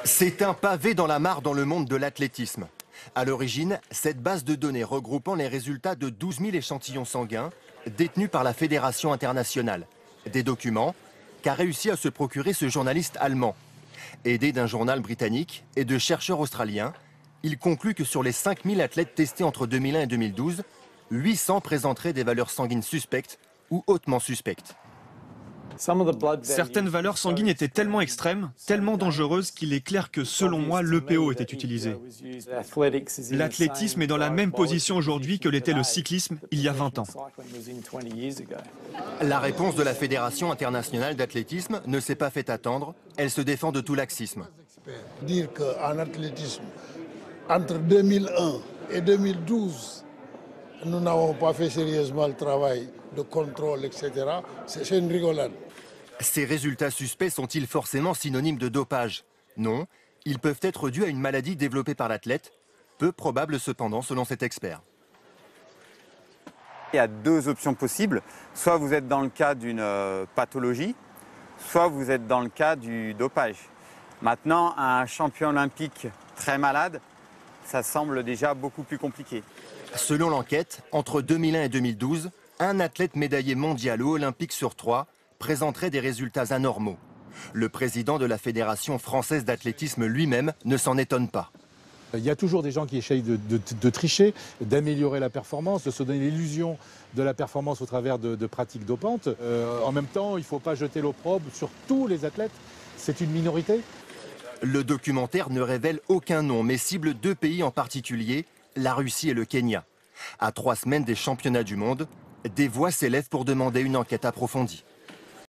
C'est un pavé dans la mare dans le monde de l'athlétisme. À l'origine, cette base de données regroupant les résultats de 12 000 échantillons sanguins détenus par la Fédération internationale. Des documents qu'a réussi à se procurer ce journaliste allemand. Aidé d'un journal britannique et de chercheurs australiens, il conclut que sur les 5 000 athlètes testés entre 2001 et 2012, 800 présenteraient des valeurs sanguines suspectes ou hautement suspectes. Certaines valeurs sanguines étaient tellement extrêmes, tellement dangereuses qu'il est clair que, selon moi, l'EPO était utilisé. L'athlétisme est dans la même position aujourd'hui que l'était le cyclisme il y a 20 ans. La réponse de la Fédération internationale d'athlétisme ne s'est pas fait attendre. Elle se défend de tout laxisme. Dire qu'en athlétisme, entre 2001 et 2012, nous n'avons pas fait sérieusement le travail de contrôle, etc., c'est une rigolade. Ces résultats suspects sont-ils forcément synonymes de dopage? Non, ils peuvent être dus à une maladie développée par l'athlète, peu probable cependant selon cet expert. Il y a deux options possibles. Soit vous êtes dans le cas d'une pathologie, soit vous êtes dans le cas du dopage. Maintenant, un champion olympique très malade, ça semble déjà beaucoup plus compliqué. Selon l'enquête, entre 2001 et 2012, un athlète médaillé mondial ou olympique sur 3 présenterait des résultats anormaux. Le président de la Fédération française d'athlétisme lui-même ne s'en étonne pas. Il y a toujours des gens qui essayent de tricher, d'améliorer la performance, de se donner l'illusion de la performance au travers de pratiques dopantes. En même temps, il ne faut pas jeter l'opprobre sur tous les athlètes. C'est une minorité. Le documentaire ne révèle aucun nom, mais cible deux pays en particulier, la Russie et le Kenya. À 3 semaines des championnats du monde, des voix s'élèvent pour demander une enquête approfondie.